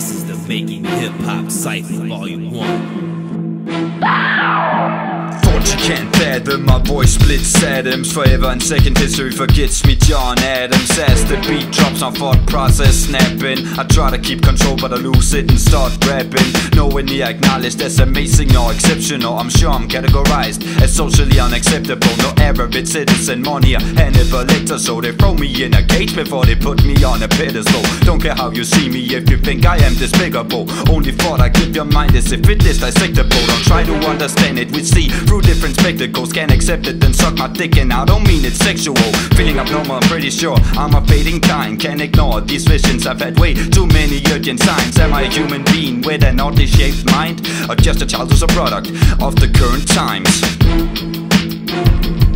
This is the Making Hip Hop Cypher Volume 1. Thought you can't fathom my voice splits atoms. Forever in second history forgets me, John Adams. As the beat drops, my thought process snapping. I try to keep control but I lose it and start rapping. Knowingly acknowledged as amazing or exceptional, I'm sure I'm categorized as socially unacceptable. No average citizen, money or Hannibal Lecter, so they throw me in a cage before they put me on a pedestal. Don't care how you see me if you think I am despicable. Only thought I give your mind is if it is dissectable. Don't try to understand it, we see through different spectacles. Can't accept it, then suck my dick, and I don't mean it's sexual. Feeling abnormal, I'm pretty sure I'm a fading kind. Can't ignore these visions, I've had way too many urgent signs. Am I a human being with an oddly shaped mind, or just a child who's a product of the current times?